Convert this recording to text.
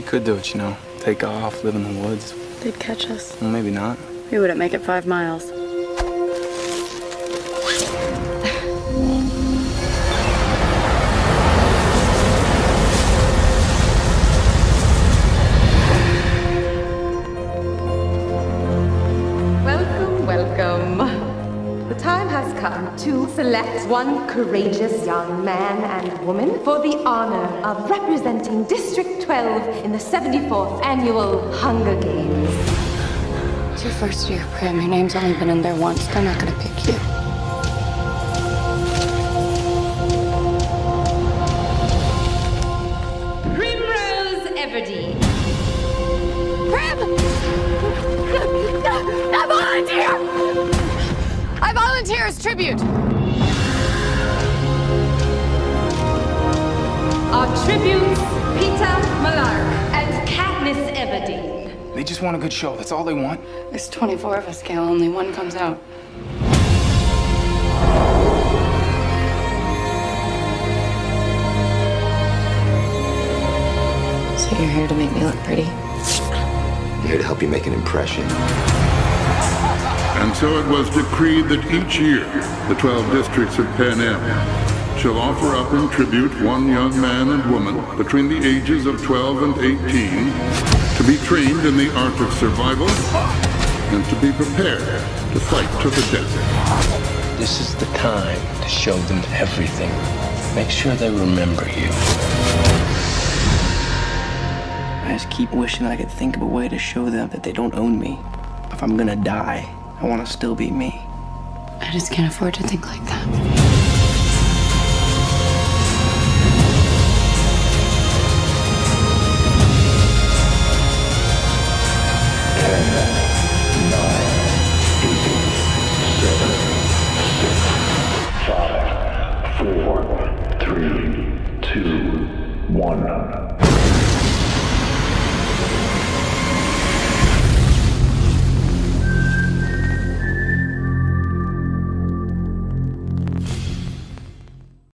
could do it, you know. Take off, live in the woods. They'd catch us. Well, maybe not. We wouldn't make it 5 miles. Welcome, welcome. The time has come to select one courageous young man and woman for the honor of representing District 12 in the 74th Annual Hunger Games. It's your first year, Prim. Your name's only been in there once. They're not gonna pick you. Primrose Everdeen. Prim! I volunteer! I volunteer as tribute! Our tributes, Peter Malark and Katniss Everdeen. They just want a good show. That's all they want. There's 24 of us, Gail. Only one comes out. So you're here to make me look pretty? I'm here to help you make an impression. And so it was decreed that each year, the 12 districts of Panem shall offer up in tribute one young man and woman between the ages of 12 and 18 to be trained in the art of survival and to be prepared to fight to the death. This is the time to show them everything. Make sure they remember you. I just keep wishing I could think of a way to show them that they don't own me. If I'm gonna die, I want to still be me. I just can't afford to think like that. 5, 4, 3, 2, 1.